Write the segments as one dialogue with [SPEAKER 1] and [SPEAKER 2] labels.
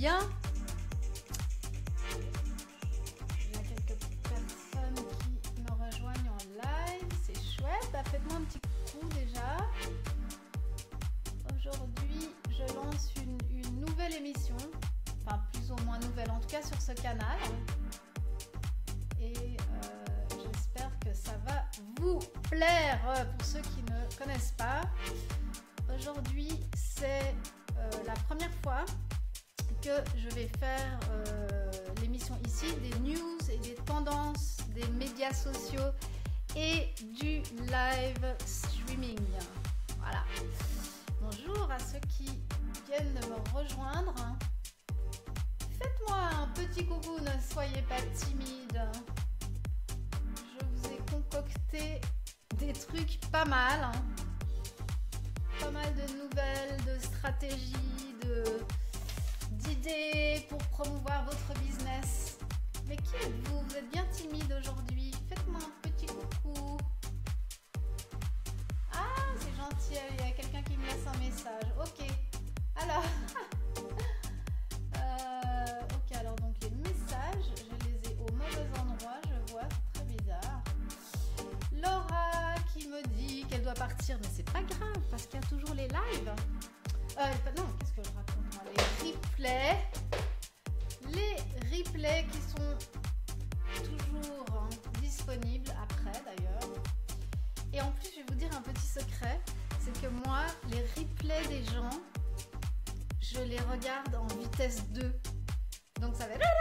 [SPEAKER 1] bien. Il y a quelques personnes qui me rejoignent en live, c'est chouette. Bah, faites-moi un petit coucou déjà. Aujourd'hui, je lance une nouvelle émission, enfin plus ou moins nouvelle, en tout cas sur ce canal. Et j'espère que ça va vous plaire pour ceux qui ne connaissent pas. Aujourd'hui, c'est la première fois que je vais faire l'émission ici, des news et des tendances des médias sociaux et du live streaming. Voilà. Bonjour à ceux qui viennent de me rejoindre. Faites-moi un petit coucou, ne soyez pas timide. Je vous ai concocté des trucs pas mal. Pas mal de nouvelles, de stratégies, d'idées pour promouvoir votre business. Mais qui êtes-vous? Vous êtes bien timide aujourd'hui. Faites-moi un petit coucou. Ah, c'est gentil, il y a quelqu'un qui me laisse un message. Ok. Alors, ok, alors donc les messages, je les ai au mauvais endroit, je vois, c'est très bizarre. Laura qui me dit qu'elle doit partir, mais c'est pas grave parce qu'il y a toujours les lives. Non, qu'est-ce que je raconte moi? Les replays qui sont toujours disponibles après d'ailleurs. Et en plus, je vais vous dire un petit secret, c'est que moi, les replays des gens, je les regarde en vitesse 2. Donc ça va être...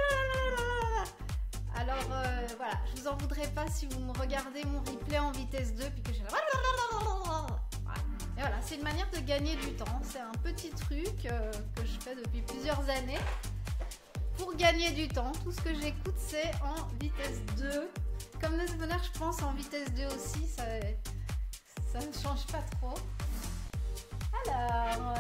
[SPEAKER 1] Alors voilà, je vous en voudrais pas si vous me regardez mon replay en vitesse 2 puis que je... Et voilà, c'est une manière de gagner du temps. C'est un petit truc que je fais depuis plusieurs années pour gagner du temps. Tout ce que j'écoute, c'est en vitesse 2. Comme le bonheur, je pense en vitesse 2 aussi, ça ne change pas trop. Alors,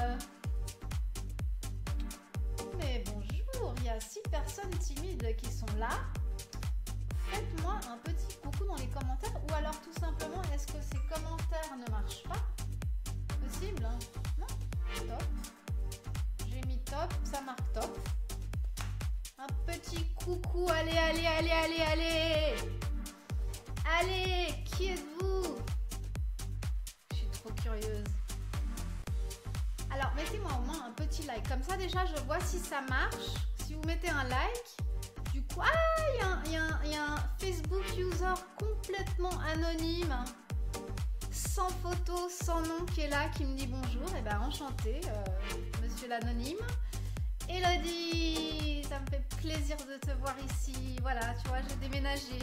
[SPEAKER 1] mais bonjour, il y a 6 personnes timides qui sont là. Faites-moi un petit coucou dans les commentaires ou alors tout simplement, est-ce que ces commentaires ne marchent pas? Possible, hein? Non? Top. J'ai mis top, ça marque top. Un petit coucou, allez, allez, allez, allez, allez! Allez, qui êtes-vous? Je suis trop curieuse. Alors, mettez-moi au moins un petit like. Comme ça, déjà, je vois si ça marche. Si vous mettez un like, du coup... Ah, il y a un Facebook user complètement anonyme, sans photo, sans nom, qui est là, qui me dit bonjour. Eh bien, enchanté, monsieur l'anonyme. Elodie, ça me fait plaisir de te voir ici. Voilà, tu vois, j'ai déménagé.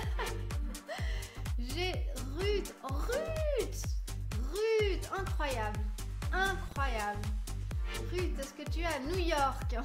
[SPEAKER 1] J'ai Ruth, incroyable, incroyable. Ruth, est-ce que tu es à New York?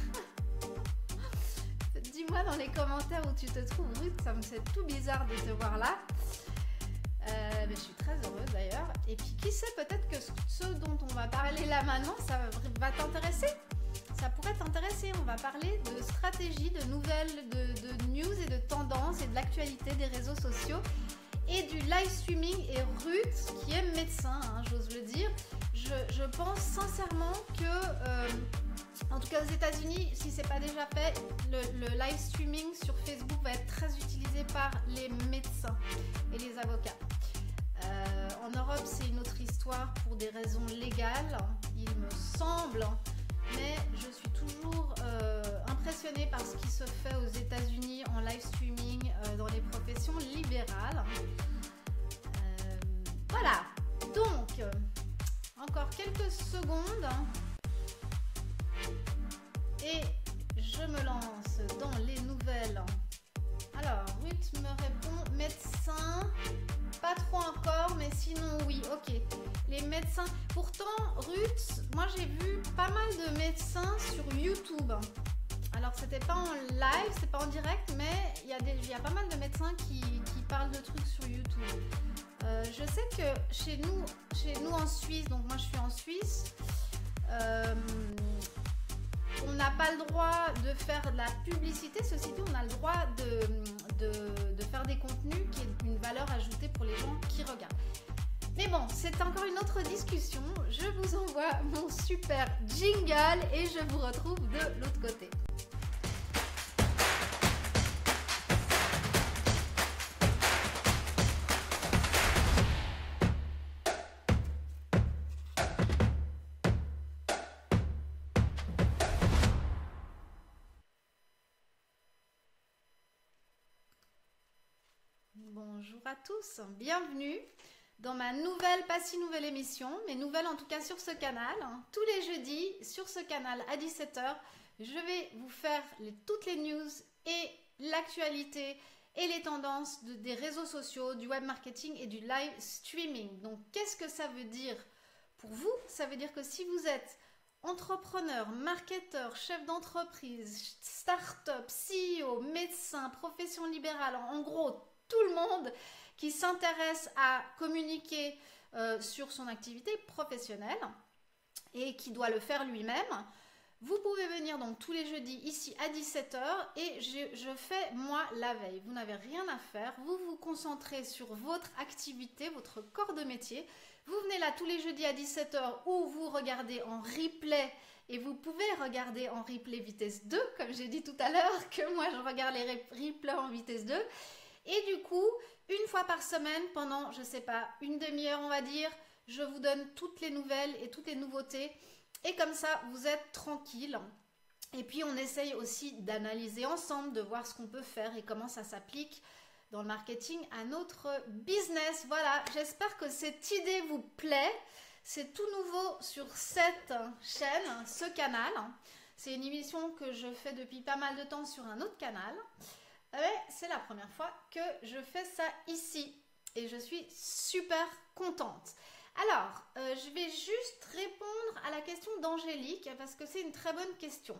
[SPEAKER 1] Dis-moi dans les commentaires où tu te trouves, Ruth, ça me fait tout bizarre de te voir là. Mais je suis très heureuse d'ailleurs. Et puis qui sait, peut-être que ce dont on va parler là maintenant, ça va t'intéresser. Ça pourrait t'intéresser. On va parler de stratégie, de nouvelles, de news et de tendances et de l'actualité des réseaux sociaux et du live streaming. Et Ruth, qui est médecin, hein, j'ose le dire, je pense sincèrement que, en tout cas aux États-Unis, si c'est pas déjà fait, le live streaming sur Facebook va être très utilisé par les médecins et les avocats. En Europe, c'est une autre histoire pour des raisons légales, il me semble, mais je suis toujours impressionnée par ce qui se fait aux États-Unis en live streaming dans les professions libérales. Voilà, donc, encore quelques secondes et je me lance dans les nouvelles. Alors, Ruth me répond médecin, pas trop encore, mais sinon oui, ok. Les médecins, pourtant Ruth, moi j'ai vu pas mal de médecins sur YouTube. Alors c'était pas en live, c'est pas en direct, mais il y a pas mal de médecins qui parlent de trucs sur YouTube. Je sais que chez nous en Suisse, donc moi je suis en Suisse, on n'a pas le droit de faire de la publicité, ceci dit, on a le droit de faire des contenus qui aient une valeur ajoutée pour les gens qui regardent. Mais bon, bon, c'est encore une autre discussion. Je vous envoie mon super jingle et je vous retrouve de l'autre côté. Bonjour à tous, bienvenue dans ma nouvelle, pas si nouvelle émission, mais nouvelle en tout cas sur ce canal. Tous les jeudis sur ce canal à 17 h, je vais vous faire toutes les news et l'actualité et les tendances des réseaux sociaux, du web marketing et du live streaming. Donc qu'est-ce que ça veut dire pour vous? Ça veut dire que si vous êtes entrepreneur, marketeur, chef d'entreprise, start-up, CEO, médecin, profession libérale, en gros tout le monde qui s'intéresse à communiquer sur son activité professionnelle et qui doit le faire lui-même, vous pouvez venir donc tous les jeudis ici à 17 h et je fais moi la veille. Vous n'avez rien à faire, vous vous concentrez sur votre activité, votre corps de métier. Vous venez là tous les jeudis à 17 h ou vous regardez en replay et vous pouvez regarder en replay vitesse 2, comme j'ai dit tout à l'heure que moi je regarde les replays en vitesse 2. Et du coup, une fois par semaine, pendant, je sais pas, une demi-heure on va dire, je vous donne toutes les nouvelles et toutes les nouveautés. Et comme ça, vous êtes tranquille. Et puis, on essaye aussi d'analyser ensemble, de voir ce qu'on peut faire et comment ça s'applique dans le marketing à notre business. Voilà, j'espère que cette idée vous plaît. C'est tout nouveau sur cette chaîne, ce canal. C'est une émission que je fais depuis pas mal de temps sur un autre canal. C'est la première fois que je fais ça ici et je suis super contente. Alors, je vais juste répondre à la question d'Angélique parce que c'est une très bonne question.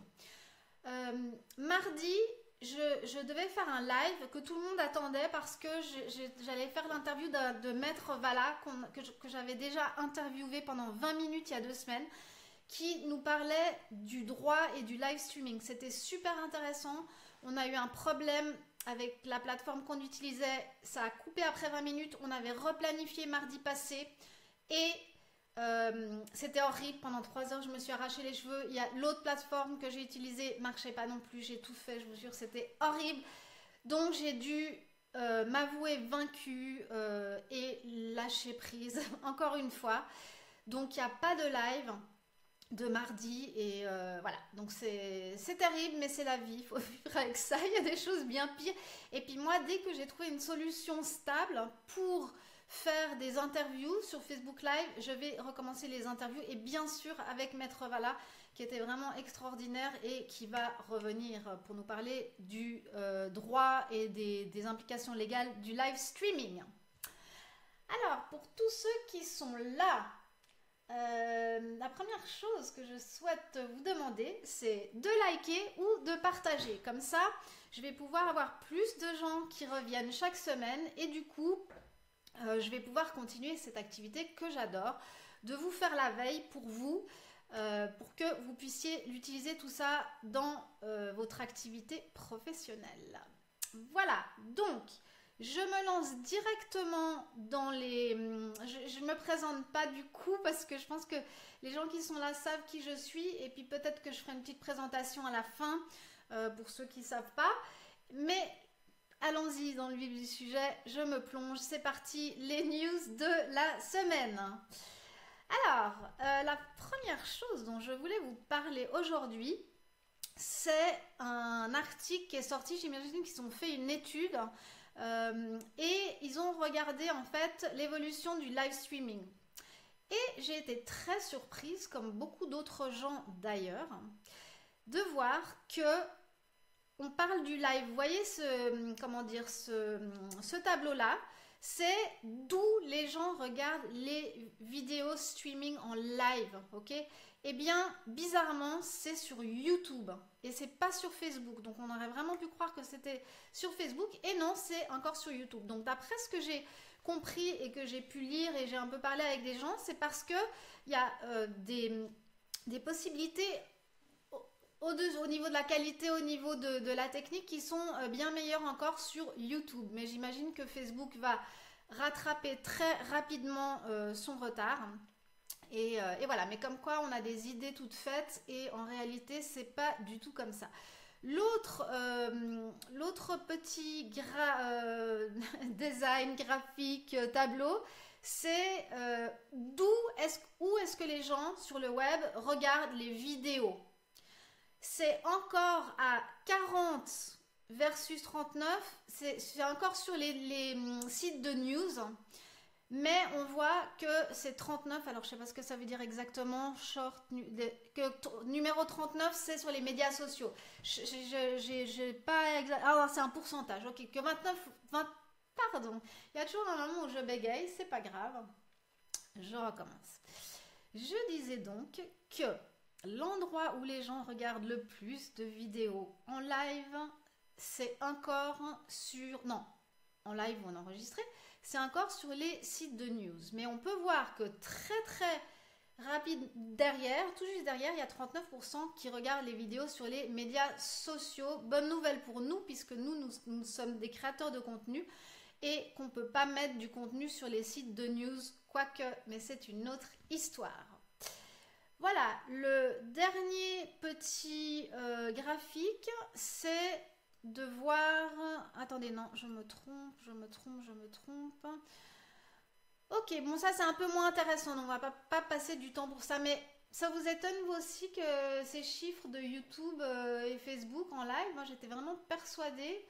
[SPEAKER 1] Mardi, je devais faire un live que tout le monde attendait parce que j'allais faire l'interview de Maître Vala que j'avais déjà interviewé pendant 20 minutes il y a 2 semaines, qui nous parlait du droit et du live streaming. C'était super intéressant. On a eu un problème avec la plateforme qu'on utilisait. Ça a coupé après 20 minutes. On avait replanifié mardi passé. Et c'était horrible. Pendant 3 heures, je me suis arraché les cheveux. Il y a l'autre plateforme que j'ai utilisée. Marchait pas non plus. J'ai tout fait. Je vous jure, c'était horrible. Donc, j'ai dû m'avouer vaincue et lâcher prise encore une fois. Donc, il n'y a pas de live de mardi et voilà, donc c'est terrible mais c'est la vie, il faut vivre avec ça, il y a des choses bien pires. Et puis moi, dès que j'ai trouvé une solution stable pour faire des interviews sur Facebook Live, je vais recommencer les interviews et bien sûr avec Maître Vala qui était vraiment extraordinaire et qui va revenir pour nous parler du droit et des implications légales du live streaming. Alors, pour tous ceux qui sont là, la première chose que je souhaite vous demander, c'est de liker ou de partager. Comme ça, je vais pouvoir avoir plus de gens qui reviennent chaque semaine et du coup, je vais pouvoir continuer cette activité que j'adore, de vous faire la veille pour vous, pour que vous puissiez l'utiliser tout ça dans votre activité professionnelle. Voilà, donc je me lance directement dans les... Je ne me présente pas du coup parce que je pense que les gens qui sont là savent qui je suis et puis peut-être que je ferai une petite présentation à la fin pour ceux qui ne savent pas. Mais allons-y dans le vif du sujet, je me plonge, c'est parti, les news de la semaine. Alors, la première chose dont je voulais vous parler aujourd'hui, c'est un article qui est sorti, j'imagine qu'ils ont fait une étude et ils ont regardé en fait l'évolution du live streaming. Et j'ai été très surprise, comme beaucoup d'autres gens d'ailleurs, de voir que on parle du live. Vous voyez ce tableau-là, c'est d'où les gens regardent les vidéos streaming en live, ok? Eh bien, bizarrement, c'est sur YouTube et c'est pas sur Facebook. Donc, on aurait vraiment pu croire que c'était sur Facebook et non, c'est encore sur YouTube. Donc, d'après ce que j'ai compris et que j'ai pu lire et j'ai un peu parlé avec des gens, c'est parce que il y a des possibilités au niveau de la qualité, au niveau de la technique qui sont bien meilleures encore sur YouTube. Mais j'imagine que Facebook va rattraper très rapidement son retard. Et voilà, mais comme quoi on a des idées toutes faites et en réalité c'est pas du tout comme ça. L'autre petit design graphique tableau, c'est où est-ce que les gens sur le web regardent les vidéos. C'est encore à 40 versus 39, c'est encore sur les sites de news. Mais on voit que c'est 39, alors je ne sais pas ce que ça veut dire exactement, numéro 39 c'est sur les médias sociaux. J'ai pas exact. Ah, c'est un pourcentage, ok, que 29, pardon, il y a toujours un moment où je bégaye, c'est pas grave, je recommence. Je disais donc que l'endroit où les gens regardent le plus de vidéos en live, c'est encore en live ou en enregistré, c'est encore sur les sites de news. Mais on peut voir que très rapide derrière, tout juste derrière, il y a 39% qui regardent les vidéos sur les médias sociaux. Bonne nouvelle pour nous, puisque nous sommes des créateurs de contenu et qu'on ne peut pas mettre du contenu sur les sites de news, quoique, mais c'est une autre histoire. Voilà, le dernier petit graphique, c'est de voir... Attendez, non, je me trompe. Ok, bon, ça c'est un peu moins intéressant, donc on va pas passer du temps pour ça, mais ça vous étonne vous aussi que ces chiffres de YouTube et Facebook en live, moi j'étais vraiment persuadée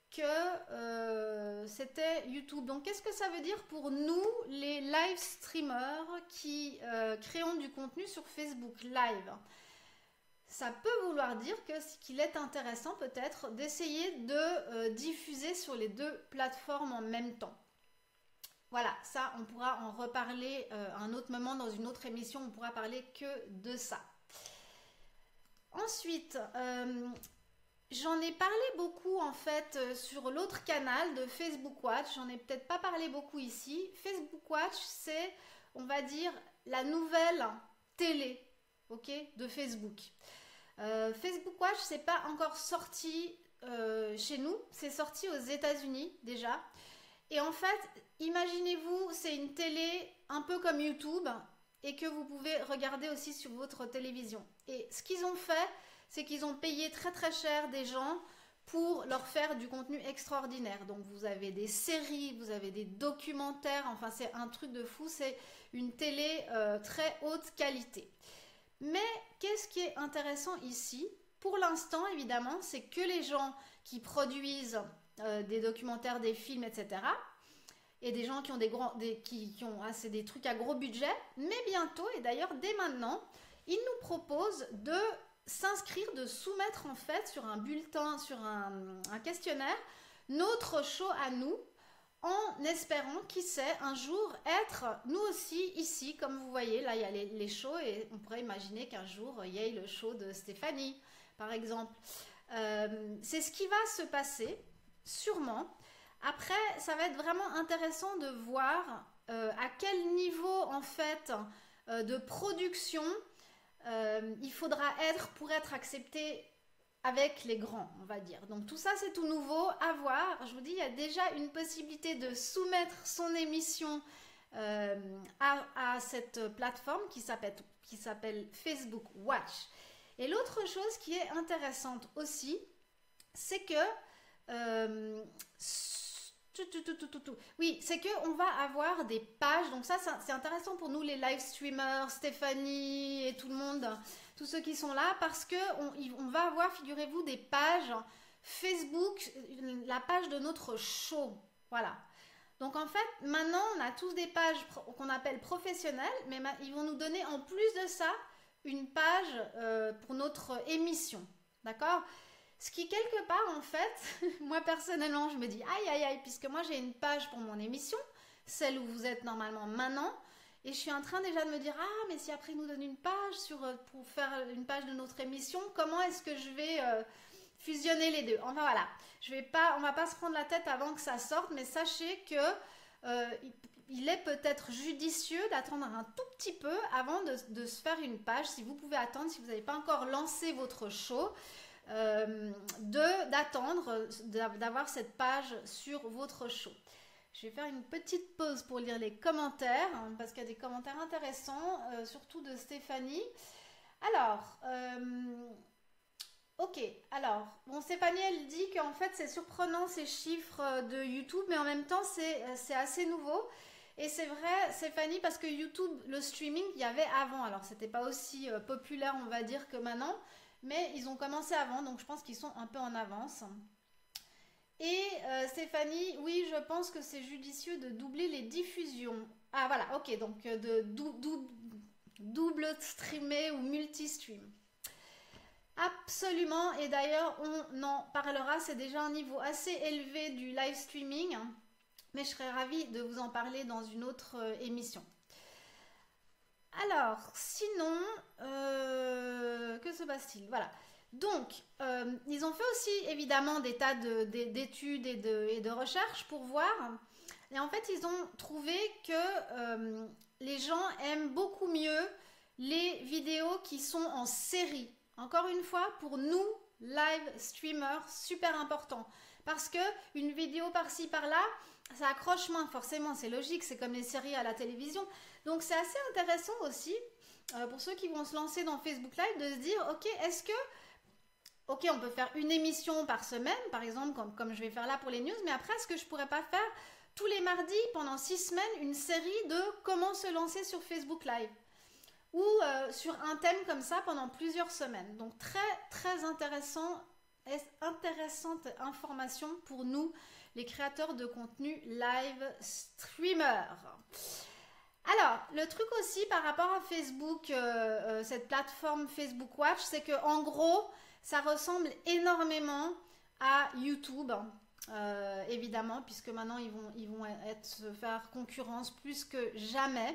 [SPEAKER 1] que c'était YouTube. Donc qu'est-ce que ça veut dire pour nous, les live streamers qui créons du contenu sur Facebook Live? Ça peut vouloir dire qu'il est intéressant peut-être d'essayer de diffuser sur les deux plateformes en même temps. Voilà, ça on pourra en reparler un autre moment dans une autre émission, on pourra parler que de ça. Ensuite, j'en ai parlé beaucoup en fait sur l'autre canal de Facebook Watch, j'en ai peut-être pas parlé beaucoup ici. Facebook Watch, c'est, on va dire, la nouvelle télé, ok, de Facebook. Facebook Watch, c'est pas encore sorti chez nous, c'est sorti aux États-Unis déjà. Et en fait, imaginez-vous, c'est une télé un peu comme YouTube et que vous pouvez regarder aussi sur votre télévision. Et ce qu'ils ont fait, c'est qu'ils ont payé très cher des gens pour leur faire du contenu extraordinaire. Donc vous avez des séries, vous avez des documentaires, enfin c'est un truc de fou, c'est une télé très haute qualité. Mais qu'est-ce qui est intéressant ici? Pour l'instant, évidemment, c'est que les gens qui produisent des documentaires, des films, etc. Et des gens qui ont des trucs à gros budget. Mais bientôt, et d'ailleurs dès maintenant, ils nous proposent de s'inscrire, de soumettre en fait sur un bulletin, sur un questionnaire, notre show à nous, en espérant, qui sait, un jour être nous aussi ici, comme vous voyez, là il y a les shows et on pourrait imaginer qu'un jour il y ait le show de Stéphanie, par exemple. C'est ce qui va se passer, sûrement. Après, ça va être vraiment intéressant de voir à quel niveau, en fait, de production il faudra être pour être accepté avec les grands, on va dire. Donc tout ça c'est tout nouveau, à voir. Je vous dis, il y a déjà une possibilité de soumettre son émission à cette plateforme qui s'appelle Facebook Watch. Et l'autre chose qui est intéressante aussi, c'est que oui, c'est qu'on va avoir des pages, donc ça c'est intéressant pour nous les live streamers, Stéphanie et tout le monde, tous ceux qui sont là, parce qu'on va avoir, figurez-vous, des pages Facebook, la page de notre show, voilà. Donc en fait, maintenant on a tous des pages qu'on appelle professionnelles, mais ils vont nous donner en plus de ça une page pour notre émission, d'accord ? Ce qui, quelque part, en fait, moi personnellement, je me dis aïe, puisque moi j'ai une page pour mon émission, celle où vous êtes normalement maintenant, et je suis en train déjà de me dire mais si après ils nous donnent une page pour faire une page de notre émission, comment est-ce que je vais fusionner les deux? Enfin voilà, on va pas se prendre la tête avant que ça sorte, mais sachez que il est peut-être judicieux d'attendre un tout petit peu avant de se faire une page, si vous pouvez attendre, si vous n'avez pas encore lancé votre show. D'attendre d'avoir cette page sur votre show. Je vais faire une petite pause pour lire les commentaires, hein, parce qu'il y a des commentaires intéressants, surtout de Stéphanie. Alors, ok, alors, bon, Stéphanie, elle dit qu'en fait, c'est surprenant ces chiffres de YouTube, mais en même temps, c'est assez nouveau. Et c'est vrai, Stéphanie, parce que YouTube, le streaming, il y avait avant. Alors, c'était pas aussi populaire, on va dire, que maintenant, mais ils ont commencé avant, donc je pense qu'ils sont un peu en avance. Et Stéphanie, oui, je pense que c'est judicieux de doubler les diffusions. Ah, voilà, ok, donc de double streamer ou multi-stream. Absolument, et d'ailleurs, on en parlera, c'est déjà un niveau assez élevé du live streaming. Mais je serais ravie de vous en parler dans une autre émission. Alors, sinon, que se passe-t-il? Voilà. Donc, ils ont fait aussi évidemment des tas d'études et de recherches pour voir. Et en fait, ils ont trouvé que les gens aiment beaucoup mieux les vidéos qui sont en série. Encore une fois, pour nous, live streamers, super important. Parce que une vidéo par-ci, par-là, ça accroche moins, forcément, c'est logique, c'est comme les séries à la télévision. Donc c'est assez intéressant aussi, pour ceux qui vont se lancer dans Facebook Live, de se dire, ok, est-ce que, ok, on peut faire une émission par semaine, par exemple, comme je vais faire là pour les news, mais après, est-ce que je pourrais pas faire tous les mardis, pendant 6 semaines, une série de comment se lancer sur Facebook Live? Ou sur un thème comme ça pendant plusieurs semaines. Donc très, très intéressante information pour nous, les créateurs de contenu live streamers. Alors, le truc aussi par rapport à Facebook, cette plateforme Facebook Watch, c'est que en gros, ça ressemble énormément à YouTube, évidemment, puisque maintenant ils vont se faire concurrence plus que jamais.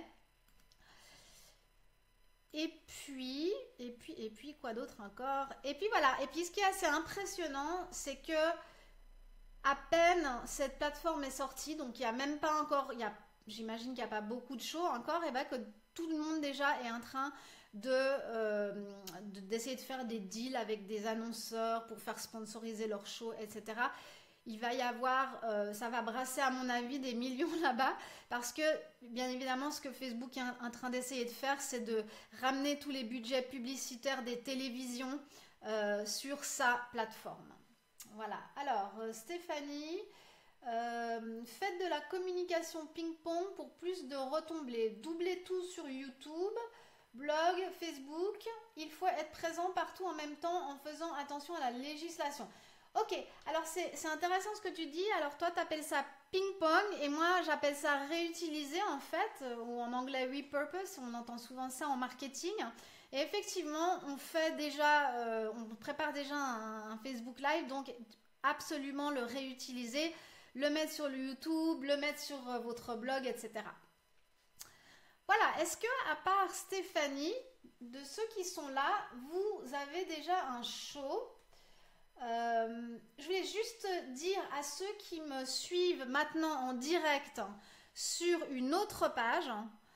[SPEAKER 1] Et puis, quoi d'autre encore? Et puis voilà, et puis ce qui est assez impressionnant, c'est que à peine cette plateforme est sortie, donc il n'y a même pas encore, j'imagine qu'il n'y a pas beaucoup de shows encore, et bien que tout le monde déjà est en train d'essayer de faire des deals avec des annonceurs pour faire sponsoriser leurs shows, etc. Il va y avoir, ça va brasser à mon avis des millions là-bas, parce que bien évidemment ce que Facebook est en train d'essayer de faire, c'est de ramener tous les budgets publicitaires des télévisions sur sa plateforme. Voilà, alors Stéphanie, faites de la communication ping-pong pour plus de retombées, doublez tout sur YouTube, blog, Facebook, il faut être présent partout en même temps en faisant attention à la législation. Ok, alors c'est intéressant ce que tu dis. Alors toi, tu appelles ça ping-pong et moi, j'appelle ça réutiliser en fait, ou en anglais repurpose. On entend souvent ça en marketing. Et effectivement, on prépare déjà un Facebook Live, donc absolument le réutiliser, le mettre sur le YouTube, le mettre sur votre blog, etc. Voilà, est-ce que à part Stéphanie, de ceux qui sont là, vous avez déjà un show? Je voulais juste dire à ceux qui me suivent maintenant en direct sur une autre page,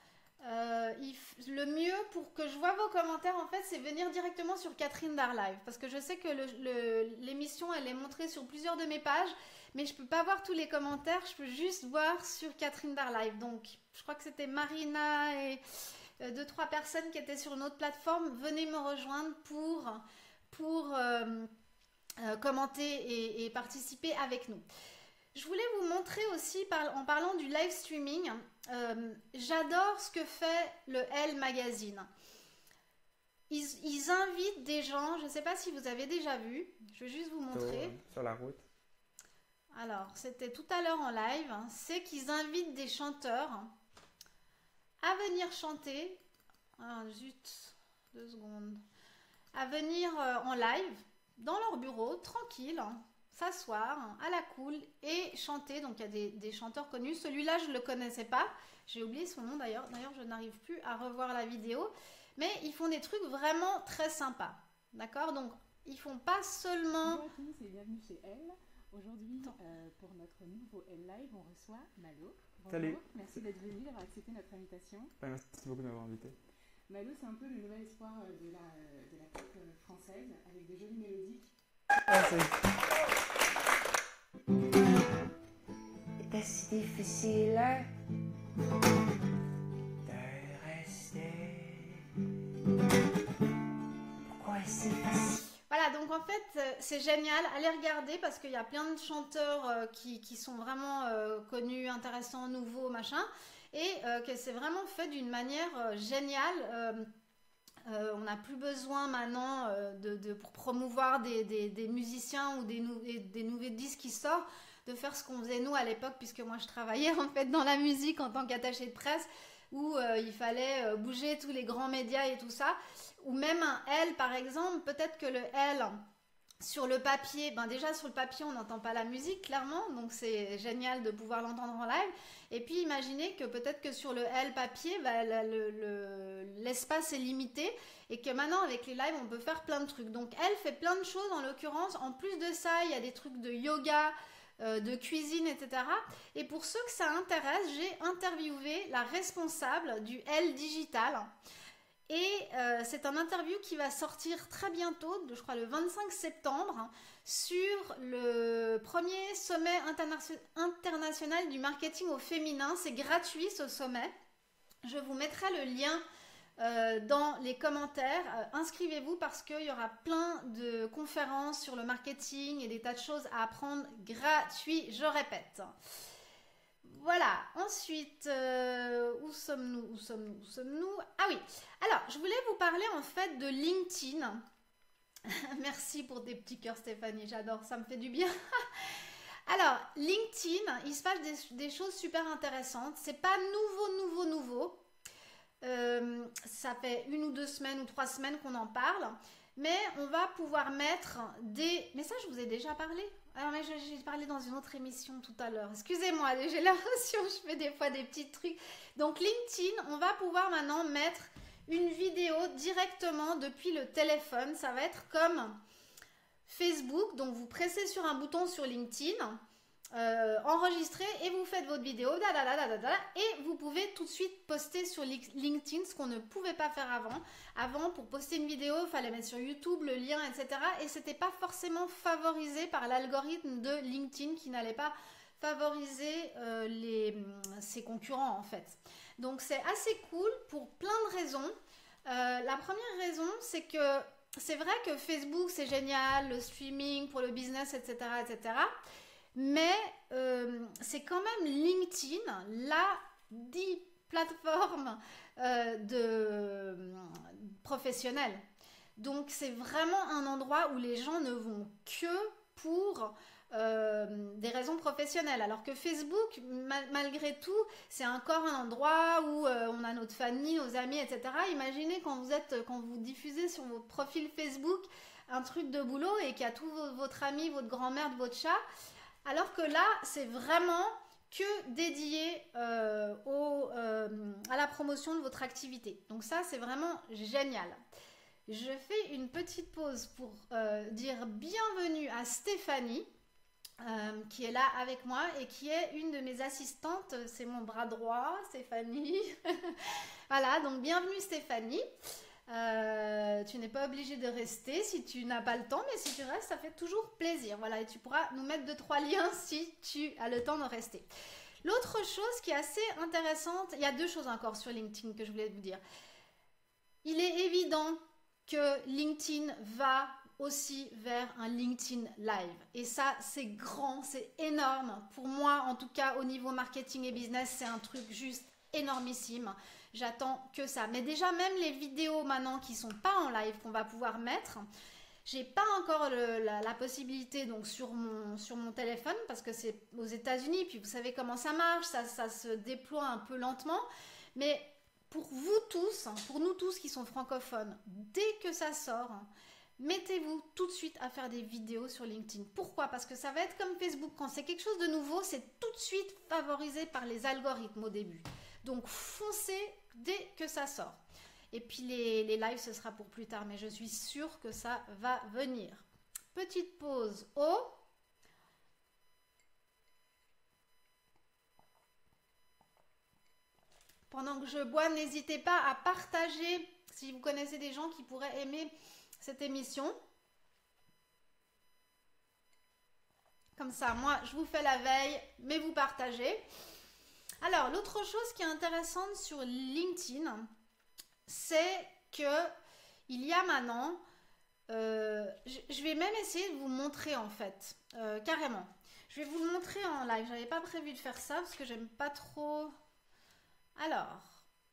[SPEAKER 1] le mieux pour que je vois vos commentaires en fait, c'est venir directement sur Catherine Dar Live, parce que je sais que l'émission elle est montrée sur plusieurs de mes pages, mais je peux pas voir tous les commentaires, je peux juste voir sur Catherine Dar Live. Donc je crois que c'était Marina et 2-3 personnes qui étaient sur une autre plateforme. Venez me rejoindre pour commenter et participer avec nous. Je voulais vous montrer aussi, en parlant du live streaming, j'adore ce que fait le Elle Magazine. Ils invitent des gens, je ne sais pas si vous avez déjà vu, je vais juste vous montrer.
[SPEAKER 2] Sur la route.
[SPEAKER 1] Alors, c'était tout à l'heure en live, c'est qu'ils invitent des chanteurs à venir chanter, zut, 2 secondes, à venir en live, dans leur bureau, tranquille, s'asseoir à la cool et chanter. Donc il y a des chanteurs connus. Celui-là, je ne le connaissais pas. J'ai oublié son nom d'ailleurs. D'ailleurs, je n'arrive plus à revoir la vidéo. Mais ils font des trucs vraiment très sympas. D'accord? Donc, ils font pas seulement...
[SPEAKER 3] Bonjour à tous et bienvenue chez Elle. Aujourd'hui, pour notre nouveau Elle Live, on reçoit Malo. Bonjour.
[SPEAKER 2] Salut.
[SPEAKER 3] Merci d'être venu, d'avoir accepté notre invitation.
[SPEAKER 2] Merci beaucoup de m'avoir invité.
[SPEAKER 3] Malo, c'est un peu le nouvel espoir de la pop française, avec des jolies mélodies.
[SPEAKER 2] Merci. était si difficile de rester. Pourquoi est-ce si facile?
[SPEAKER 1] Voilà, donc en fait, c'est génial. Allez regarder parce qu'il y a plein de chanteurs qui sont vraiment connus, intéressants, nouveaux, machin. Et que c'est vraiment fait d'une manière géniale. On n'a plus besoin maintenant pour promouvoir des musiciens ou des nouveaux disques qui sortent, de faire ce qu'on faisait nous à l'époque, puisque moi je travaillais en fait dans la musique en tant qu'attachée de presse, où il fallait bouger tous les grands médias et tout ça, ou même un L par exemple. Peut-être que le L sur le papier, ben déjà sur le papier on n'entend pas la musique clairement, donc c'est génial de pouvoir l'entendre en live. Et puis imaginez que peut-être que sur le L papier, ben, l'espace est limité et que maintenant avec les lives on peut faire plein de trucs. Donc elle fait plein de choses en l'occurrence. En plus de ça, il y a des trucs de yoga, de cuisine, etc. Et pour ceux que ça intéresse, j'ai interviewé la responsable du L Digital. Et c'est un interview qui va sortir très bientôt, je crois le 25 septembre, sur le premier sommet international du marketing au féminin. C'est gratuit ce sommet. Je vous mettrai le lien dans les commentaires. Inscrivez-vous parce qu'il y aura plein de conférences sur le marketing et des tas de choses à apprendre gratuit, je répète. Voilà, ensuite, où sommes-nous? Ah oui, alors, je voulais vous parler en fait de LinkedIn. Merci pour tes petits cœurs Stéphanie, j'adore, ça me fait du bien. Alors, LinkedIn, il se passe des choses super intéressantes. C'est pas nouveau. Ça fait 1 ou 2 semaines ou 3 semaines qu'on en parle. Mais on va pouvoir mettre des... Mais ça, je vous ai déjà parlé. Alors, mais j'ai parlé dans une autre émission tout à l'heure. Excusez-moi, j'ai l'impression que je fais des fois des petits trucs. Donc, LinkedIn, on va pouvoir maintenant mettre une vidéo directement depuis le téléphone. Ça va être comme Facebook. Donc, vous pressez sur un bouton sur LinkedIn, enregistrez et vous faites votre vidéo. Et vous pouvez tout de suite poster sur LinkedIn, ce qu'on ne pouvait pas faire avant. Avant, pour poster une vidéo, il fallait mettre sur YouTube le lien, etc. Et ce n'était pas forcément favorisé par l'algorithme de LinkedIn qui n'allait pas favoriser ses concurrents en fait. Donc c'est assez cool pour plein de raisons. La première raison, c'est que c'est vrai que Facebook c'est génial, le streaming pour le business, etc. etc. Mais c'est quand même LinkedIn, la plateforme professionnelle. Donc c'est vraiment un endroit où les gens ne vont que pour des raisons professionnelles. Alors que Facebook, malgré tout, c'est encore un endroit où on a notre famille, nos amis, etc. Imaginez quand vous diffusez sur votre profil Facebook un truc de boulot et qu'il y a tout votre ami, votre grand-mère, votre chat. Alors que là, c'est vraiment que dédié à la promotion de votre activité. Donc ça, c'est vraiment génial. Je fais une petite pause pour dire bienvenue à Stéphanie, qui est là avec moi et qui est une de mes assistantes. C'est mon bras droit, Stéphanie. Voilà, donc bienvenue Stéphanie. Tu n'es pas obligé de rester si tu n'as pas le temps, mais si tu restes, ça fait toujours plaisir. Voilà, et tu pourras nous mettre 2-3 liens si tu as le temps de rester. L'autre chose qui est assez intéressante, il y a 2 choses encore sur LinkedIn que je voulais vous dire. Il est évident que LinkedIn va aussi vers un LinkedIn Live. Et ça, c'est grand, c'est énorme. Pour moi, en tout cas, au niveau marketing et business, c'est un truc juste énormissime. J'attends que ça. Mais déjà, même les vidéos maintenant qui sont pas en live qu'on va pouvoir mettre, j'ai pas encore la possibilité donc sur mon téléphone parce que c'est aux États-Unis. Puis vous savez comment ça marche, ça se déploie un peu lentement. Mais pour vous tous, pour nous tous qui sont francophones, dès que ça sort, mettez-vous tout de suite à faire des vidéos sur LinkedIn. Pourquoi? Parce que ça va être comme Facebook. Quand c'est quelque chose de nouveau, c'est tout de suite favorisé par les algorithmes au début. Donc foncez dès que ça sort. Et puis les lives, ce sera pour plus tard, mais je suis sûre que ça va venir. Petite pause eau. Pendant que je bois, n'hésitez pas à partager si vous connaissez des gens qui pourraient aimer cette émission. Comme ça, moi, je vous fais la veille, mais vous partagez. Alors, l'autre chose qui est intéressante sur LinkedIn, c'est que il y a maintenant, je vais même essayer de vous montrer en fait, carrément. Je vais vous le montrer en live. J'avais pas prévu de faire ça parce que j'aime pas trop. Alors,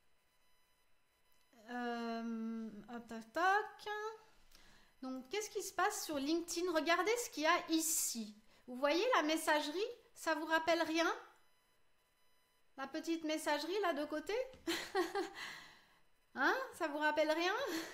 [SPEAKER 1] hop, tac, tac. Donc, qu'est-ce qui se passe sur LinkedIn? Regardez ce qu'il y a ici. Vous voyez la messagerie? Ça vous rappelle rien? La petite messagerie là de côté? Hein? Ça vous rappelle rien?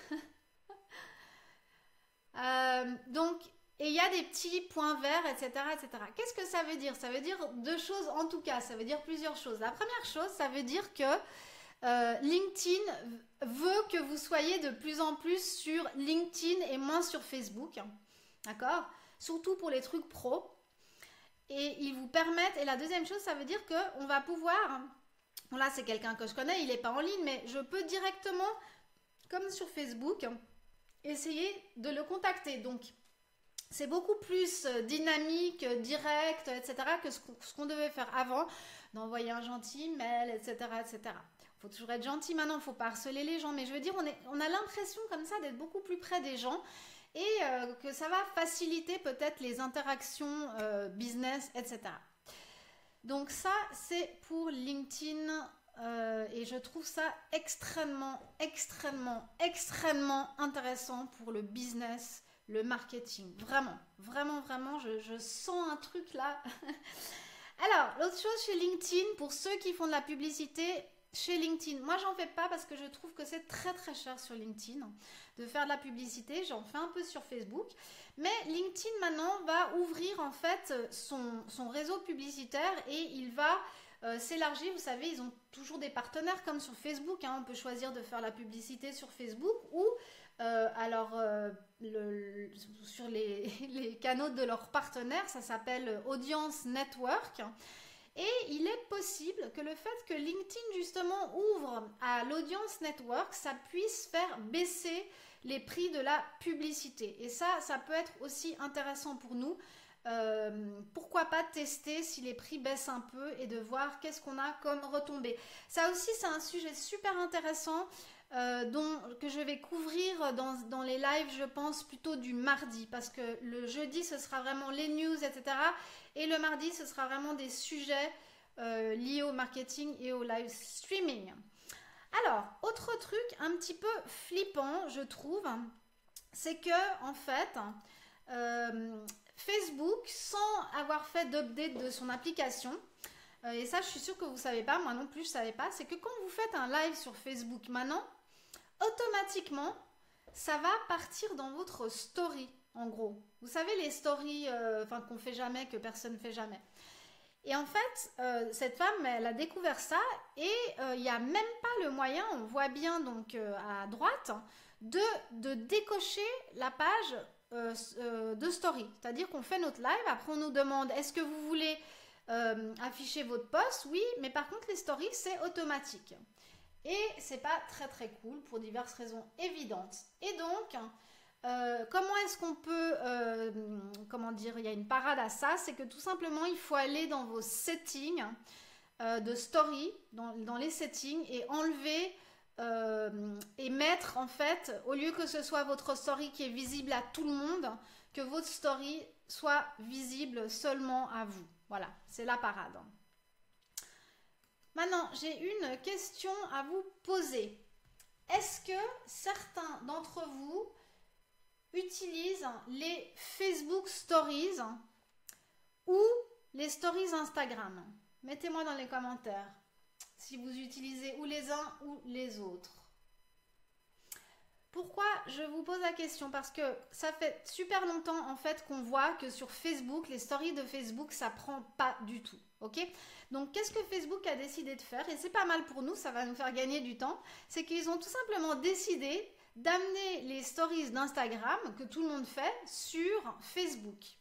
[SPEAKER 1] Donc, et il y a des petits points verts, etc., etc. Qu'est-ce que ça veut dire? Ça veut dire deux choses en tout cas. Ça veut dire plusieurs choses. La première chose, ça veut dire que LinkedIn veut que vous soyez de plus en plus sur LinkedIn et moins sur Facebook. D'accord? Surtout pour les trucs pro. Et ils vous permettent. Et la deuxième chose, ça veut dire qu'on va pouvoir. Bon, là, c'est quelqu'un que je connais, il n'est pas en ligne, mais je peux directement, comme sur Facebook, essayer de le contacter. Donc, c'est beaucoup plus dynamique, direct, etc. que ce qu'on devait faire avant, d'envoyer un gentil mail, etc., etc. Il faut toujours être gentil maintenant, il ne faut pas harceler les gens. Mais je veux dire, on a l'impression comme ça d'être beaucoup plus près des gens et que ça va faciliter peut-être les interactions business, etc. Donc ça, c'est pour LinkedIn et je trouve ça extrêmement, extrêmement, extrêmement intéressant pour le business, le marketing. Vraiment, vraiment, vraiment, je sens un truc là. Alors, l'autre chose chez LinkedIn, pour ceux qui font de la publicité chez LinkedIn, moi j'en fais pas parce que je trouve que c'est très très cher sur LinkedIn de faire de la publicité. J'en fais un peu sur Facebook. Mais LinkedIn maintenant va ouvrir en fait son réseau publicitaire et il va s'élargir. Vous savez, ils ont toujours des partenaires comme sur Facebook. Hein. On peut choisir de faire la publicité sur Facebook ou sur les canaux de leurs partenaires. Ça s'appelle Audience Network. Et il est possible que le fait que LinkedIn justement ouvre à l'Audience Network, ça puisse faire baisser les prix de la publicité. Et ça peut être aussi intéressant pour nous. Pourquoi pas tester si les prix baissent un peu et de voir qu'est-ce qu'on a comme retombée. Ça aussi, c'est un sujet super intéressant que je vais couvrir dans les lives, je pense, plutôt du mardi. Parce que le jeudi, ce sera vraiment les news, etc. Et le mardi, ce sera vraiment des sujets liés au marketing et au live streaming. Alors, autre truc un petit peu flippant, je trouve, c'est que en fait, Facebook, sans avoir fait d'update de son application, et ça, je suis sûre que vous ne savez pas, moi non plus, je ne savais pas, c'est que quand vous faites un live sur Facebook maintenant, automatiquement, ça va partir dans votre story, en gros. Vous savez, les stories qu'on ne fait jamais, que personne ne fait jamais. Et en fait, cette femme, elle a découvert ça et il n'y a même pas le moyen, on voit bien donc à droite, de décocher la page de story. C'est-à-dire qu'on fait notre live, après on nous demande est-ce que vous voulez afficher votre post? Oui, mais par contre les stories, c'est automatique. Et c'est pas très très cool pour diverses raisons évidentes. Et donc, comment est-ce qu'on peut, comment dire, il y a une parade à ça, c'est que tout simplement, il faut aller dans vos settings de story, dans les settings, et enlever et mettre en fait, au lieu que ce soit votre story qui est visible à tout le monde, que votre story soit visible seulement à vous. Voilà, c'est la parade. Maintenant, j'ai une question à vous poser. Est-ce que certains d'entre vous utilisent les Facebook Stories ou les Stories Instagram? Mettez-moi dans les commentaires si vous utilisez ou les uns ou les autres. Pourquoi je vous pose la question? Parce que ça fait super longtemps en fait qu'on voit que sur Facebook, les stories de Facebook, ça prend pas du tout. Ok? Donc qu'est-ce que Facebook a décidé de faire? Et c'est pas mal pour nous, ça va nous faire gagner du temps. C'est qu'ils ont tout simplement décidé d'amener les stories d'Instagram que tout le monde fait sur Facebook.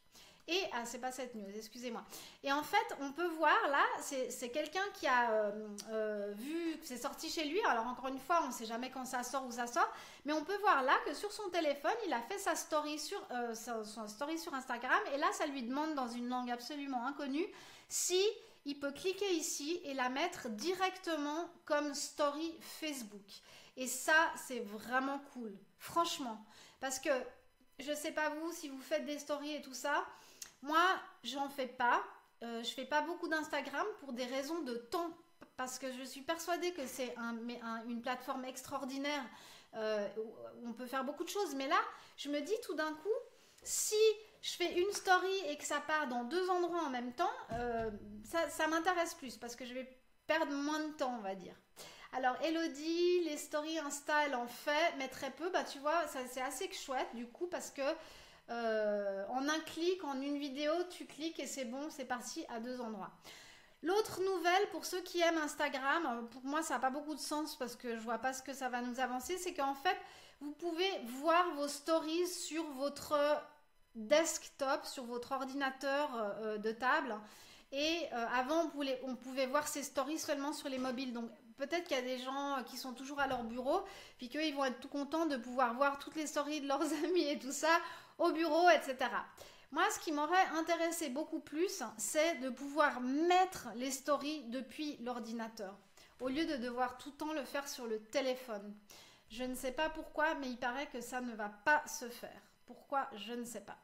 [SPEAKER 1] Et, ah, c'est pas cette news, excusez-moi. Et en fait, on peut voir là, c'est quelqu'un qui a vu que c'est sorti chez lui. Alors encore une fois, on ne sait jamais quand ça sort ou ça sort. Mais on peut voir là que sur son téléphone, il a fait sa story son story sur Instagram. Et là, ça lui demande dans une langue absolument inconnue si il peut cliquer ici et la mettre directement comme story Facebook. Et ça, c'est vraiment cool. Franchement. Parce que, je ne sais pas vous, si vous faites des stories et tout ça, moi, j'en fais pas. Je fais pas beaucoup d'Instagram pour des raisons de temps. Parce que je suis persuadée que c'est une plateforme extraordinaire où on peut faire beaucoup de choses. Mais là, je me dis tout d'un coup, si je fais une story et que ça part dans 2 endroits en même temps, ça m'intéresse plus parce que je vais perdre moins de temps, on va dire. Alors, Elodie, les stories Insta, elle en fait, mais très peu. Bah, tu vois, c'est assez chouette du coup parce que en un clic, en une vidéo, tu cliques et c'est bon, c'est parti à 2 endroits. L'autre nouvelle, pour ceux qui aiment Instagram, pour moi ça n'a pas beaucoup de sens parce que je vois pas ce que ça va nous avancer, c'est qu'en fait, vous pouvez voir vos stories sur votre desktop, sur votre ordinateur de table. Et avant, on pouvait voir ces stories seulement sur les mobiles. Donc peut-être qu'il y a des gens qui sont toujours à leur bureau, puis qu'eux, ils vont être tout contents de pouvoir voir toutes les stories de leurs amis et tout ça au bureau, etc. Moi, ce qui m'aurait intéressé beaucoup plus, c'est de pouvoir mettre les stories depuis l'ordinateur, au lieu de devoir tout le temps le faire sur le téléphone. Je ne sais pas pourquoi, mais il paraît que ça ne va pas se faire. Pourquoi? Je ne sais pas.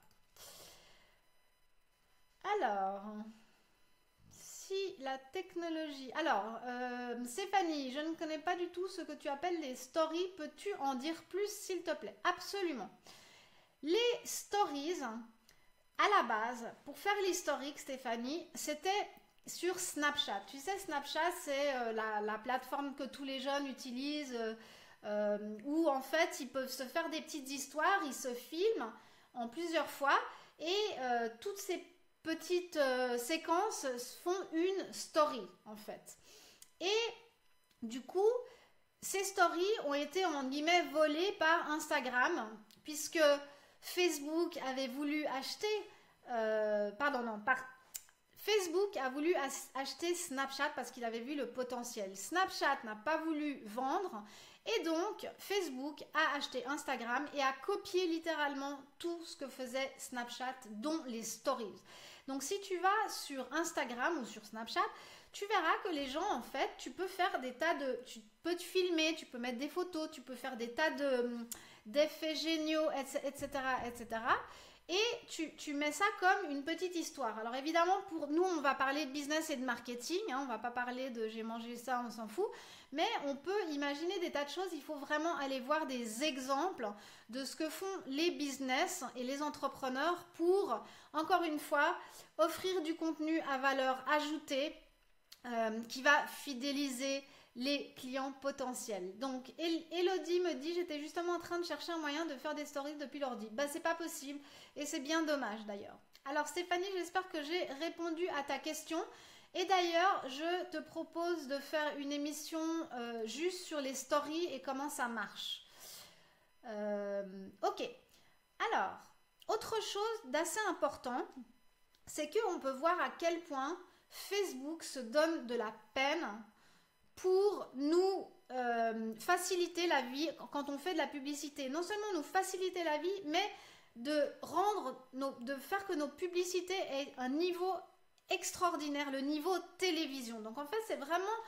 [SPEAKER 1] Alors, si la technologie... Alors, Stéphanie, je ne connais pas du tout ce que tu appelles les stories. Peux-tu en dire plus, s'il te plaît? Absolument. Les stories, à la base, pour faire l'historique, Stéphanie, c'était sur Snapchat. Tu sais, Snapchat, c'est la plateforme que tous les jeunes utilisent, où en fait, ils peuvent se faire des petites histoires, ils se filment en plusieurs fois, et toutes ces petites séquences font une story, en fait. Et du coup, ces stories ont été, en guillemets, volées par Instagram, puisque Facebook avait voulu acheter... Facebook a voulu acheter Snapchat parce qu'il avait vu le potentiel. Snapchat n'a pas voulu vendre et donc Facebook a acheté Instagram et a copié littéralement tout ce que faisait Snapchat, dont les stories. Donc si tu vas sur Instagram ou sur Snapchat, tu verras que les gens, en fait, tu peux faire des tas de... Tu peux te filmer, tu peux mettre des photos, tu peux faire des tas d'effets géniaux, etc., etc. Et tu mets ça comme une petite histoire. Alors évidemment, pour nous, on va parler de business et de marketing. Hein, on ne va pas parler de j'ai mangé ça, on s'en fout. Mais on peut imaginer des tas de choses. Il faut vraiment aller voir des exemples de ce que font les business et les entrepreneurs pour, encore une fois, offrir du contenu à valeur ajoutée qui va fidéliser les clients potentiels. Donc Elodie me dit, j'étais justement en train de chercher un moyen de faire des stories depuis l'ordi. Bah c'est pas possible et c'est bien dommage d'ailleurs. Alors Stéphanie, j'espère que j'ai répondu à ta question. Et d'ailleurs, je te propose de faire une émission juste sur les stories et comment ça marche. Ok. Alors, autre chose d'assez important, c'est qu'on peut voir à quel point Facebook se donne de la peine pour nous faciliter la vie quand on fait de la publicité. Non seulement nous faciliter la vie, mais de faire que nos publicités aient un niveau extraordinaire, le niveau télévision. Donc en fait, c'est vraiment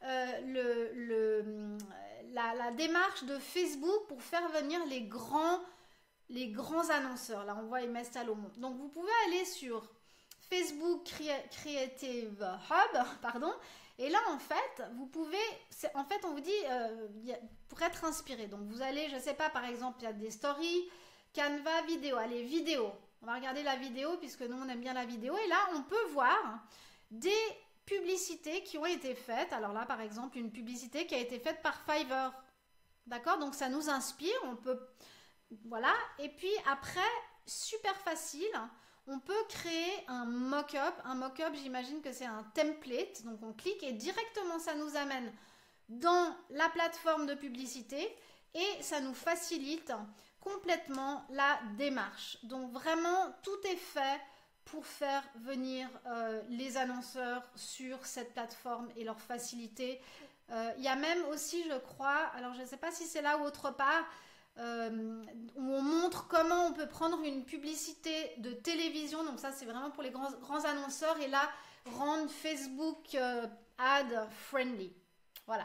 [SPEAKER 1] la démarche de Facebook pour faire venir les grands annonceurs. Là, on voit Aimé Salomon. Donc vous pouvez aller sur Facebook Creative Hub, pardon. Et là, en fait, vous pouvez... En fait, on vous dit pour être inspiré. Donc, vous allez, je ne sais pas, par exemple, il y a des stories, Canva, vidéo. Allez, vidéo. On va regarder la vidéo puisque nous, on aime bien la vidéo. Et là, on peut voir des publicités qui ont été faites. Alors là, par exemple, une publicité qui a été faite par Fiverr. D'accord? Donc, ça nous inspire. On peut... Voilà. Et puis, après, super facile... On peut créer un mock-up. Un mock-up, j'imagine que c'est un template. Donc, on clique et directement, ça nous amène dans la plateforme de publicité et ça nous facilite complètement la démarche. Donc, vraiment, tout est fait pour faire venir les annonceurs sur cette plateforme et leur faciliter. Il y a même aussi, je crois, alors je ne sais pas si c'est là ou autre part, où on montre comment on peut prendre une publicité de télévision, donc ça c'est vraiment pour les grands annonceurs, et là rendre Facebook ad friendly. Voilà.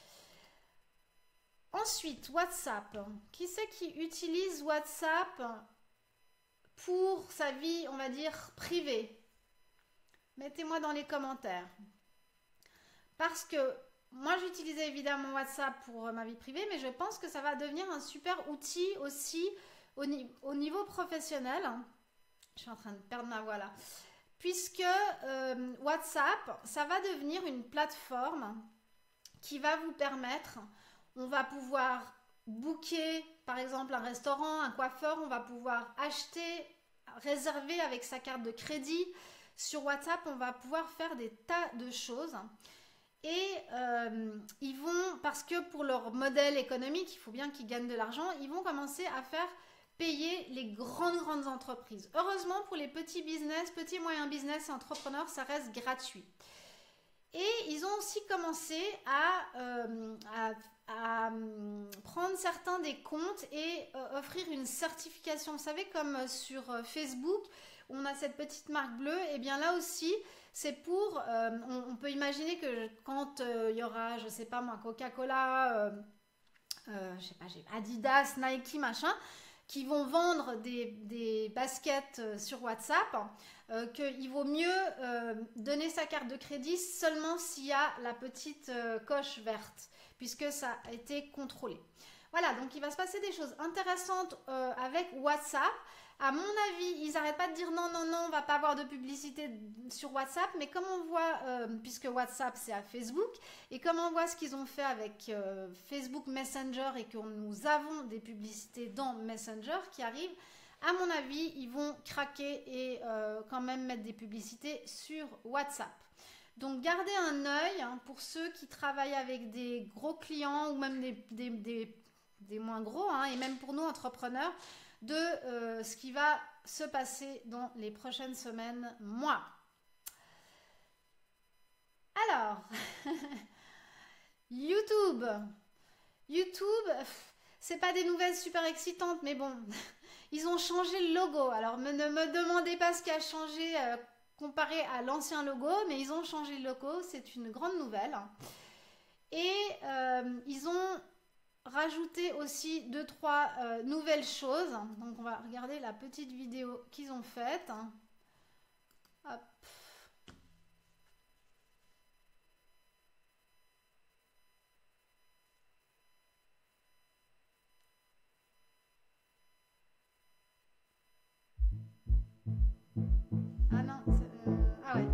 [SPEAKER 1] Ensuite, WhatsApp. Qui c'est qui utilise WhatsApp pour sa vie, on va dire, privée? Mettez-moi dans les commentaires. Parce que moi, j'utilisais évidemment WhatsApp pour ma vie privée, mais je pense que ça va devenir un super outil aussi au niveau professionnel. Je suis en train de perdre ma voix là. Puisque WhatsApp, ça va devenir une plateforme qui va vous permettre, on va pouvoir booker par exemple un restaurant, un coiffeur, on va pouvoir acheter, réserver avec sa carte de crédit. Sur WhatsApp, on va pouvoir faire des tas de choses. Et ils vont, parce que pour leur modèle économique, il faut bien qu'ils gagnent de l'argent, ils vont commencer à faire payer les grandes entreprises. Heureusement, pour les petits business, petits moyens business et entrepreneurs, ça reste gratuit. Et ils ont aussi commencé à prendre certains des comptes et offrir une certification. Vous savez, comme sur Facebook, on a cette petite marque bleue, et bien là aussi, c'est pour, on peut imaginer que quand il y aura, je sais pas moi, Coca-Cola, je sais pas, Adidas, Nike, machin, qui vont vendre des baskets sur WhatsApp, qu'il vaut mieux donner sa carte de crédit seulement s'il y a la petite coche verte, puisque ça a été contrôlé. Voilà, donc il va se passer des choses intéressantes avec WhatsApp. À mon avis, ils n'arrêtent pas de dire non, on va pas avoir de publicité sur WhatsApp, mais comme on voit, puisque WhatsApp c'est à Facebook, et comme on voit ce qu'ils ont fait avec Facebook Messenger et que nous avons des publicités dans Messenger qui arrivent, à mon avis, ils vont craquer et quand même mettre des publicités sur WhatsApp. Donc gardez un œil pour ceux qui travaillent avec des gros clients ou même des moins gros, et même pour nous entrepreneurs, de ce qui va se passer dans les prochaines semaines, mois. Alors, YouTube, c'est pas des nouvelles super excitantes, mais bon, ils ont changé le logo. Alors, ne me demandez pas ce qui a changé comparé à l'ancien logo, mais ils ont changé le logo, c'est une grande nouvelle. Et ils ont rajouter aussi 2-3 nouvelles choses. Donc on va regarder la petite vidéo qu'ils ont faite. Hop. Ah non, ah ouais.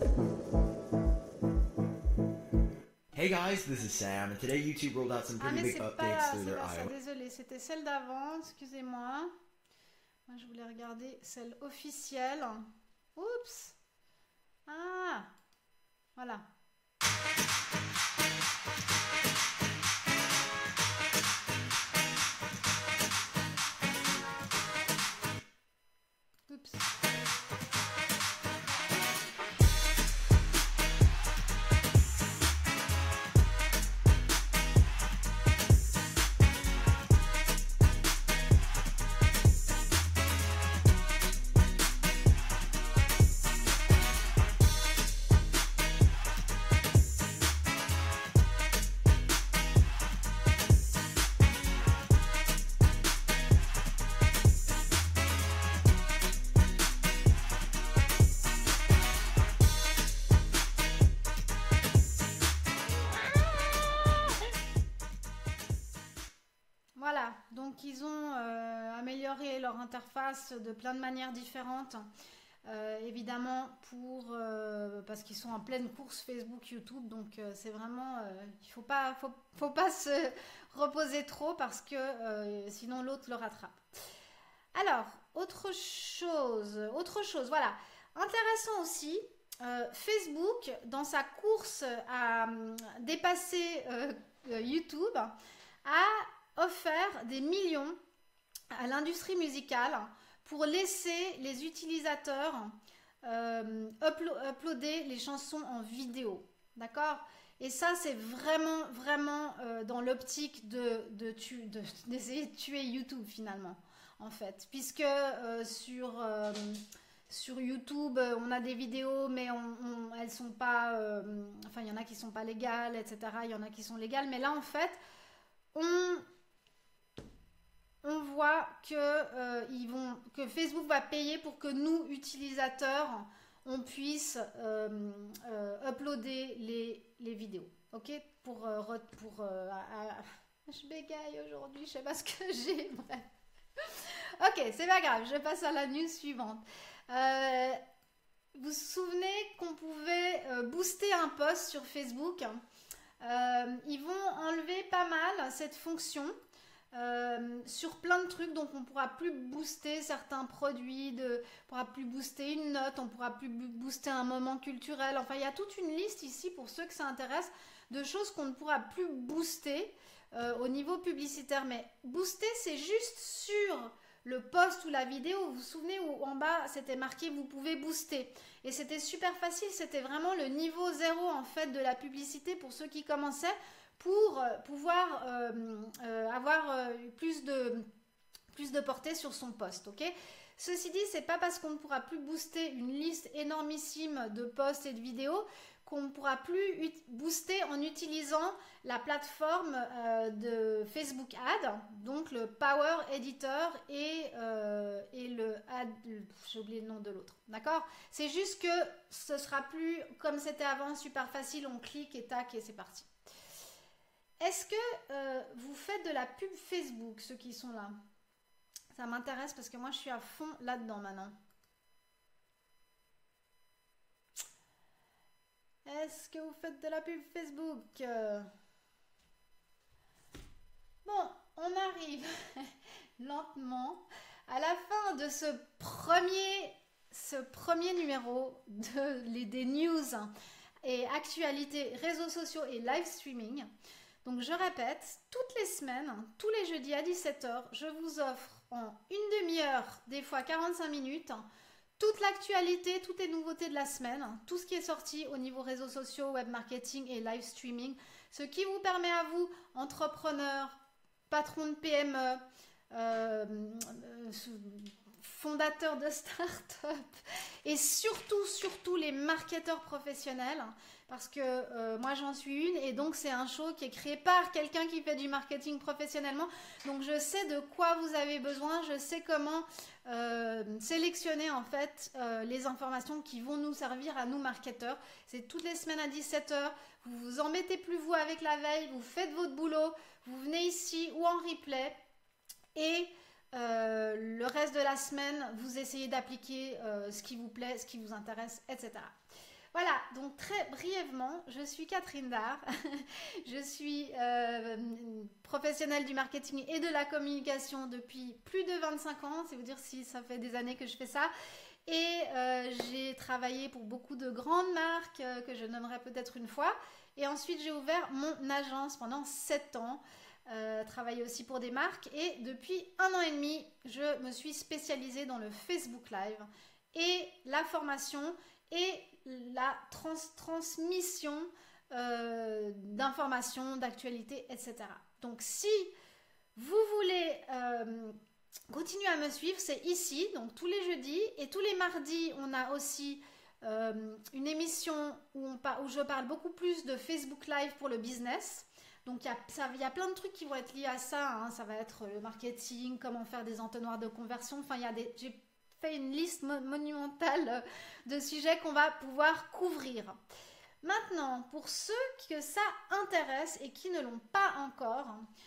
[SPEAKER 4] Hey guys, this is Sam, and today YouTube rolled out some pretty big updates to their iOS.
[SPEAKER 1] Désolée, c'était celle d'avant, excusez-moi. Moi, je voulais regarder celle officielle. Oups. Ah, voilà. Oups. Voilà, donc ils ont amélioré leur interface de plein de manières différentes. Évidemment parce qu'ils sont en pleine course Facebook, YouTube, donc c'est vraiment, il faut pas se reposer trop parce que sinon l'autre le rattrape. Alors, autre chose, voilà, intéressant aussi, Facebook, dans sa course à dépasser YouTube, a offert des millions à l'industrie musicale pour laisser les utilisateurs uploader les chansons en vidéo. D'accord? Et ça, c'est vraiment dans l'optique d'essayer de tuer YouTube finalement, en fait. Puisque sur YouTube, on a des vidéos, mais elles sont pas... enfin, il y en a qui sont pas légales, etc. Il y en a qui sont légales. Mais là, en fait, on voit que Facebook va payer pour que nous, utilisateurs, on puisse uploader les vidéos. Ok? Je bégaye aujourd'hui, je sais pas ce que j'ai. Bref. Ok, c'est pas grave, je passe à la news suivante. Vous vous souvenez qu'on pouvait booster un post sur Facebook? Ils vont enlever pas mal cette fonction sur plein de trucs, donc on pourra plus booster certains produits, on pourra plus booster une note, on pourra plus booster un moment culturel. Enfin, il y a toute une liste ici pour ceux que ça intéresse de choses qu'on ne pourra plus booster au niveau publicitaire. Mais booster, c'est juste sur le post ou la vidéo. Vous vous souvenez où en bas c'était marqué vous pouvez booster, et c'était super facile, c'était vraiment le niveau 0 en fait de la publicité pour ceux qui commençaient, pour pouvoir avoir plus de portée sur son post. Ok? Ceci dit, c'est pas parce qu'on ne pourra plus booster une liste énormissime de posts et de vidéos qu'on ne pourra plus booster en utilisant la plateforme de Facebook Ads, donc le Power Editor et le Ad, j'ai oublié le nom de l'autre, d'accord? C'est juste que ce sera plus comme c'était avant, super facile, on clique et tac et c'est parti. Est-ce que vous faites de la pub Facebook, ceux qui sont là? Ça m'intéresse parce que moi je suis à fond là-dedans maintenant. Est-ce que vous faites de la pub Facebook? Bon, on arrive lentement à la fin de ce premier numéro des news et actualités, réseaux sociaux et live streaming. Donc je répète, toutes les semaines, tous les jeudis à 17 h, je vous offre en une demi-heure, des fois 45 minutes, toute l'actualité, toutes les nouveautés de la semaine, tout ce qui est sorti au niveau réseaux sociaux, web marketing et live streaming, ce qui vous permet à vous, entrepreneurs, patrons de PME, fondateurs de start-up et surtout les marketeurs professionnels, parce que moi j'en suis une et donc c'est un show qui est créé par quelqu'un qui fait du marketing professionnellement, donc je sais de quoi vous avez besoin, je sais comment sélectionner en fait les informations qui vont nous servir à nous marketeurs. C'est toutes les semaines à 17 h, vous vous embêtez plus vous avec la veille, vous faites votre boulot, vous venez ici ou en replay et le reste de la semaine, vous essayez d'appliquer ce qui vous plaît, ce qui vous intéresse, etc. Voilà, donc très brièvement, je suis Catherine Dard, je suis professionnelle du marketing et de la communication depuis plus de 25 ans, c'est vous dire si ça fait des années que je fais ça. Et j'ai travaillé pour beaucoup de grandes marques que je nommerai peut-être une fois. Et ensuite, j'ai ouvert mon agence pendant 7 ans. Travaillé aussi pour des marques et depuis 1 an et demi je me suis spécialisée dans le Facebook Live et la formation et la transmission d'informations, d'actualités, etc. Donc si vous voulez continuer à me suivre, c'est ici, donc tous les jeudis et tous les mardis on a aussi une émission où je parle beaucoup plus de Facebook Live pour le business. Donc il y a plein de trucs qui vont être liés à ça, hein. Ça va être le marketing, comment faire des entonnoirs de conversion, enfin j'ai fait une liste monumentale de sujets qu'on va pouvoir couvrir. Maintenant, pour ceux que ça intéresse et qui ne l'ont pas encore,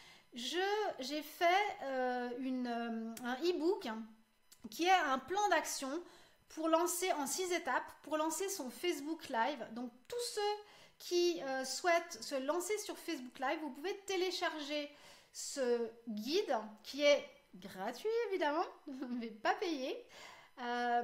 [SPEAKER 1] j'ai fait un e-book qui est un plan d'action pour lancer en 6 étapes, pour lancer son Facebook Live. Donc tous ceux qui souhaitent se lancer sur Facebook Live, vous pouvez télécharger ce guide qui est gratuit évidemment, mais pas payé.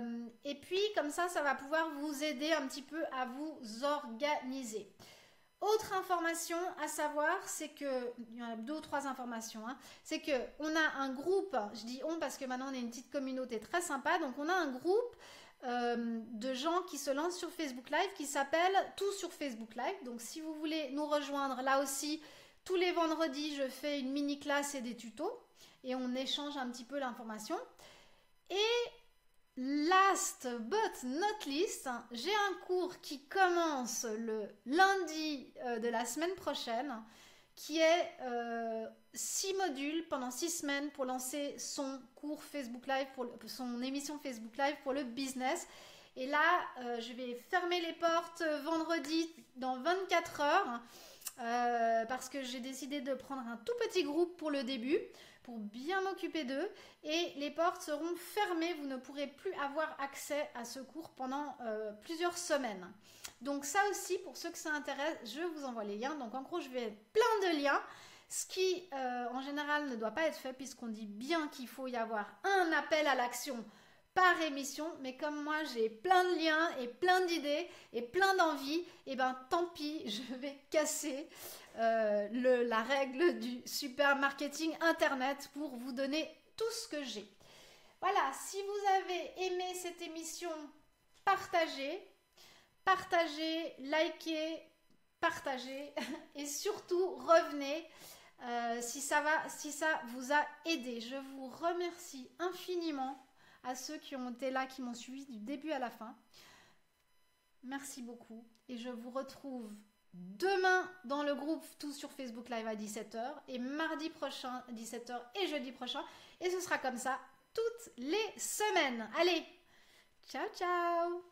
[SPEAKER 1] Et puis comme ça va pouvoir vous aider un petit peu à vous organiser. Au autre information à savoir, c'est que, il y en a 2 ou 3 informations, hein, c'est qu'on a un groupe, je dis on parce que maintenant on est une petite communauté très sympa, donc on a un groupe de gens qui se lancent sur Facebook Live qui s'appelle Tout sur Facebook Live. Donc si vous voulez nous rejoindre, là aussi, tous les vendredis, je fais une mini classe et des tutos et on échange un petit peu l'information. Et last but not least, j'ai un cours qui commence le lundi de la semaine prochaine qui est 6 modules pendant 6 semaines pour lancer son cours Facebook Live, son émission Facebook Live pour le business. Et là, je vais fermer les portes vendredi dans 24 heures parce que j'ai décidé de prendre un tout petit groupe pour le début, pour bien m'occuper d'eux. Et les portes seront fermées, vous ne pourrez plus avoir accès à ce cours pendant plusieurs semaines. Donc ça aussi, pour ceux que ça intéresse, je vous envoie les liens. Donc en gros, je vais plein de liens, ce qui en général ne doit pas être fait puisqu'on dit bien qu'il faut y avoir un appel à l'action par émission. Mais comme moi, j'ai plein de liens et plein d'idées et plein d'envies, et ben tant pis, je vais casser la règle du super marketing internet pour vous donner tout ce que j'ai. Voilà, si vous avez aimé cette émission, partagez, likez, partagez et surtout revenez si ça vous a aidé. Je vous remercie infiniment à ceux qui ont été là, qui m'ont suivi du début à la fin. Merci beaucoup et je vous retrouve demain dans le groupe Tout sur Facebook Live à 17 h et mardi prochain à 17 h et jeudi prochain, et ce sera comme ça toutes les semaines. Allez, ciao ciao.